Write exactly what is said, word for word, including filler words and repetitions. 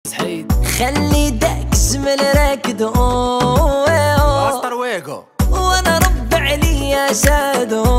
سعيد خلي داكس من راكدو ماستر ويجو وانا ربع لي يا سادو